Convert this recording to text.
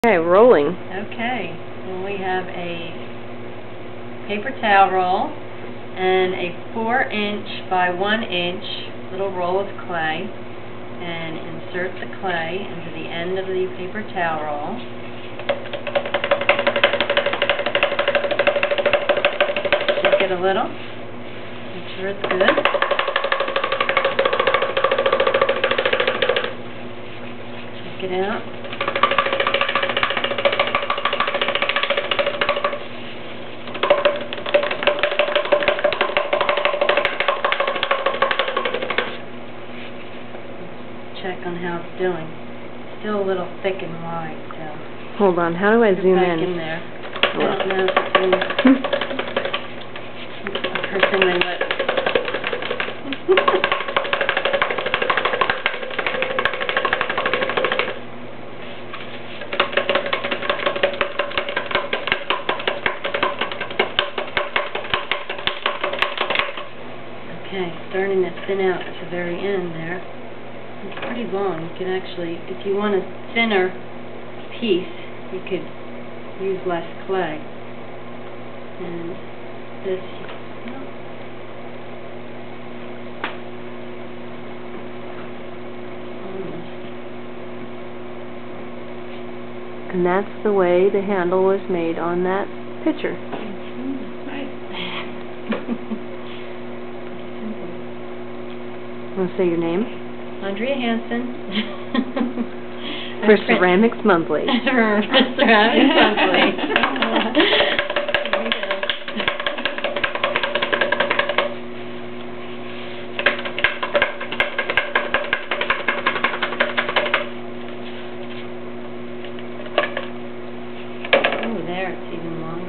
Okay, rolling. Okay, well, we have a paper towel roll and a 4" by 1" little roll of clay, and insert the clay into the end of the paper towel roll. Shake it a little, make sure it's good. Shake it out. Check on how it's doing. Still a little thick and wide, so. Hold on, how do I zoom back in? in there. I don't know if it's in. I'm pressing my lips. Okay, starting to thin out at the very end there. It's pretty long. You can actually, if you want a thinner piece, you could use less clay. And this, almost. And that's the way the handle was made on that picture. Want to say your name? Andrea Hansen. For Ceramics Monthly. For Ceramics Monthly. Oh, there it's even longer.